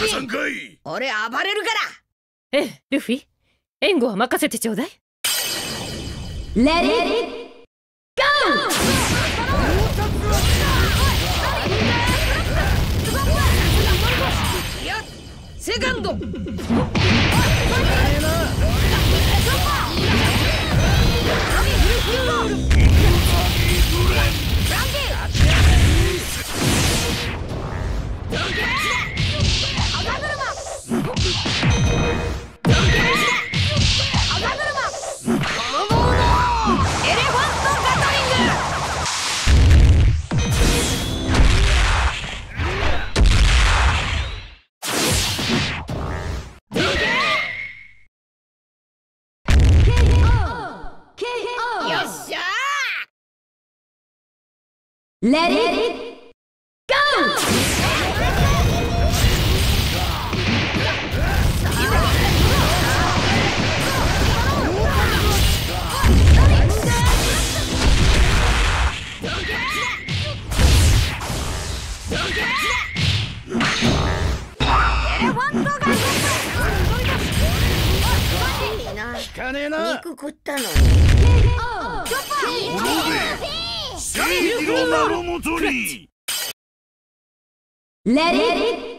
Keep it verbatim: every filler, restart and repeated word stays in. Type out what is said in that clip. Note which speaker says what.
Speaker 1: ビン、俺暴れるから。
Speaker 2: ええ、ルフィ、援護は任せてちょうだい。
Speaker 3: レディーゴ
Speaker 1: ー。いや、セカンド。
Speaker 3: レディーゴー。
Speaker 1: 聞かねえな。肉食ったのに。
Speaker 3: レディー